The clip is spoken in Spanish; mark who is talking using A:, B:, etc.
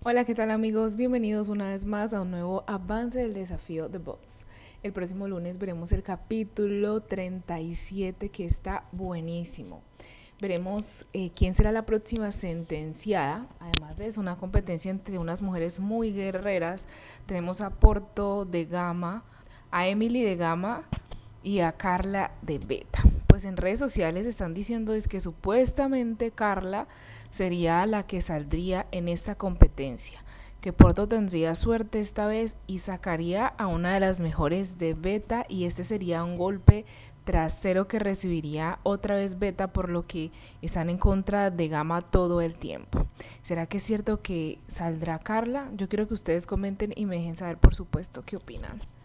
A: Hola, ¿qué tal amigos? Bienvenidos una vez más a un nuevo avance del desafío de Bots. El próximo lunes veremos el capítulo 37 que está buenísimo. Veremos quién será la próxima sentenciada. Además de eso, una competencia entre unas mujeres muy guerreras. Tenemos a Porto de Gama, a Emily de Gama y a Carla de Beta. Pues en redes sociales están diciendo es que supuestamente Carla sería la que saldría en esta competencia, que Porto tendría suerte esta vez y sacaría a una de las mejores de Beta, y este sería un golpe trasero que recibiría otra vez Beta, por lo que están en contra de Gama todo el tiempo. ¿Será que es cierto que saldrá Carla? Yo quiero que ustedes comenten y me dejen saber, por supuesto, qué opinan.